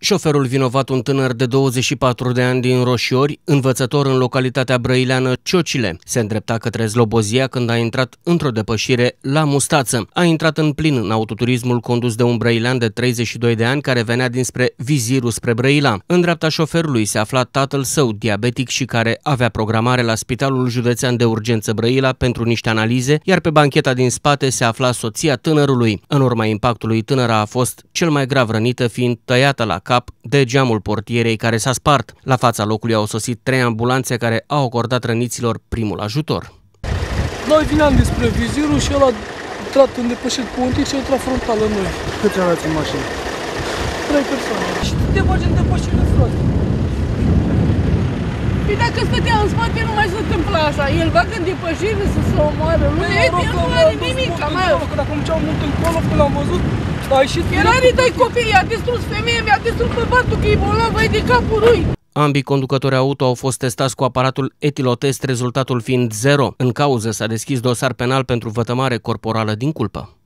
Șoferul vinovat, un tânăr de 24 de ani din Roșiori, învățător în localitatea brăileană Ciocile, se îndrepta către Slobozia când a intrat într-o depășire la Mustață. A intrat în plin în autoturismul condus de un brăilean de 32 de ani care venea dinspre Viziru spre Brăila. În dreapta șoferului se afla tatăl său, diabetic și care avea programare la Spitalul Județean de Urgență Brăila pentru niște analize, iar pe bancheta din spate se afla soția tânărului. În urma impactului, tânăra a fost cel mai grav rănită, fiind tăiată la cap de geamul portierei care s-a spart. La fața locului au sosit 3 ambulanțe care au acordat răniților primul ajutor. Noi vineam despre Viziru și el a intrat în depășit pontic și a intrat frontal în noi. Câți aveți în mașină? 3 persoane. Și tu te bagi în depășire, frate. Păi dacă stătea în spate nu mai se întâmplă așa. El va în depășire să se omoară. El nu are nimic, mai. Dacă mergeam mult încolo, când l-am văzut, a ieșit... Era de 2 copii, i-a distrus femeia, mi-a distrus bărbatul, că e bolnav, vai de capul lui. Ambii conducători auto au fost testați cu aparatul etilotest, rezultatul fiind 0. În cauză s-a deschis dosar penal pentru vătămare corporală din culpă.